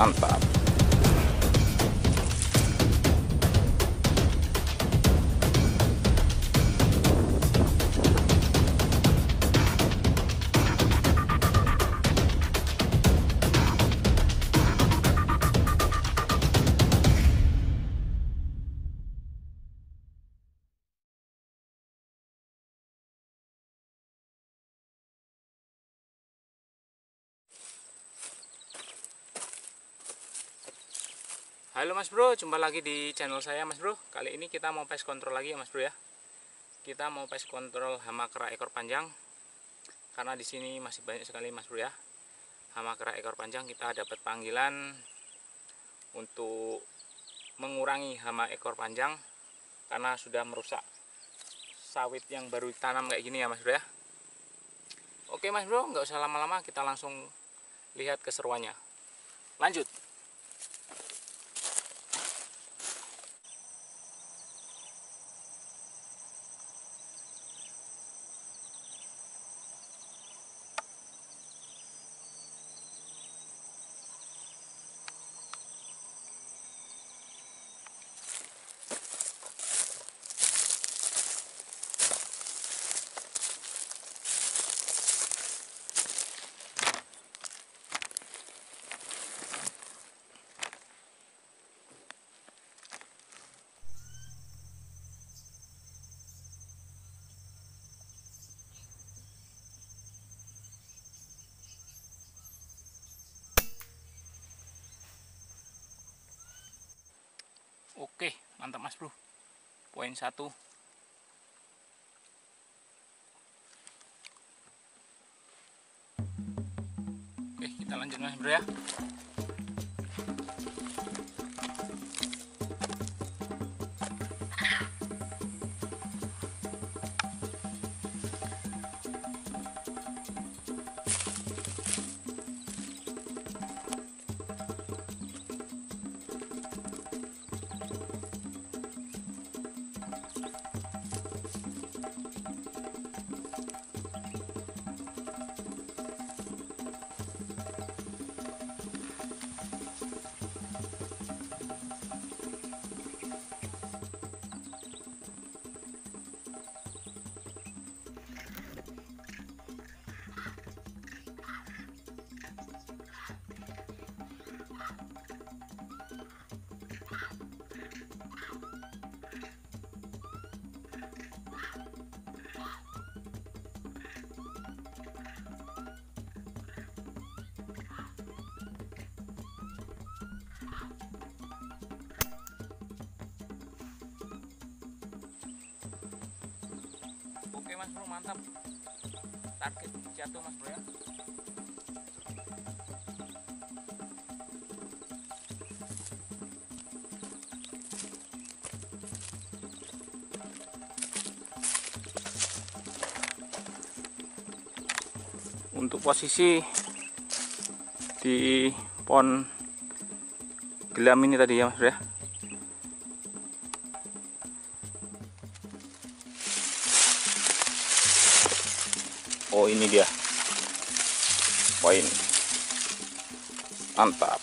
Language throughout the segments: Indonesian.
Mantap. Halo Mas Bro, jumpa lagi di channel saya Mas Bro. Kali ini kita mau pest control lagi ya Mas Bro ya. Kita mau pest control hama kera ekor panjang. Karena di sini masih banyak sekali Mas Bro ya. Hama kera ekor panjang, kita dapat panggilan untuk mengurangi hama ekor panjang karena sudah merusak sawit yang baru ditanam kayak gini ya Mas Bro ya. Oke Mas Bro, nggak usah lama-lama, kita langsung lihat keseruannya. Lanjut. Oke, mantap Mas Bro. Poin 1. Oke, kita lanjut Mas Bro ya. Oke Mas Bro, mantap. Target jatuh Mas Bro ya. Untuk posisi di pohon gelam ini tadi ya Mas Bro ya. Oh, ini dia poin. Mantap.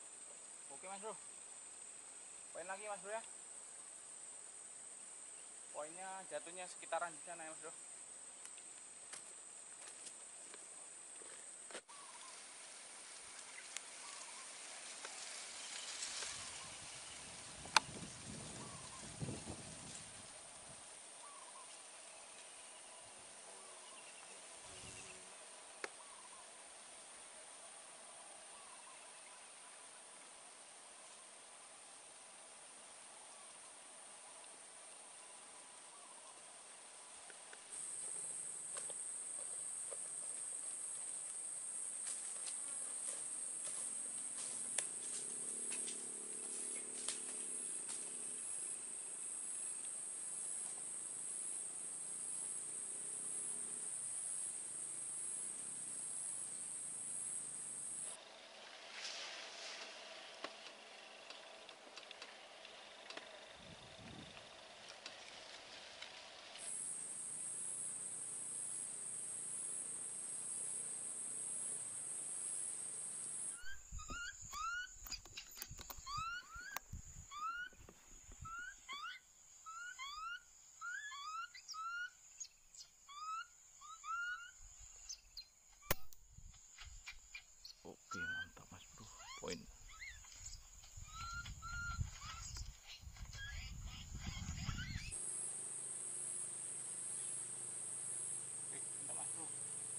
Mas Bro, poin lagi Mas Bro ya. Poinnya jatuhnya sekitaran di sana ya Mas Bro. Oke, mantap Mas Bro, poin. Mantap Mas Bro.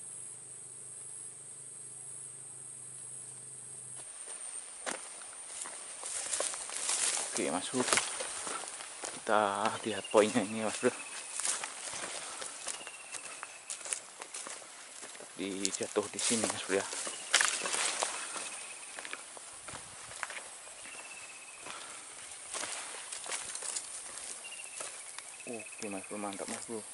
Oke Mas Bro, kita lihat poinnya ini Mas Bro. Jatuh di sini Mas Bro ya. Oke Mas Bro, mantap Mas Bro.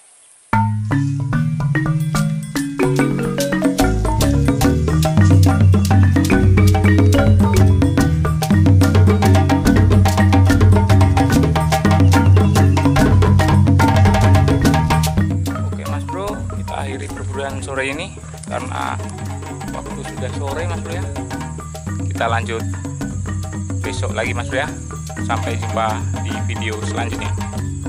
Oke Mas Bro, kita akhiri perburuan sore ini karena waktu sudah sore Mas Bro ya. Kita lanjut besok lagi Mas Bro ya. Sampai jumpa di video selanjutnya.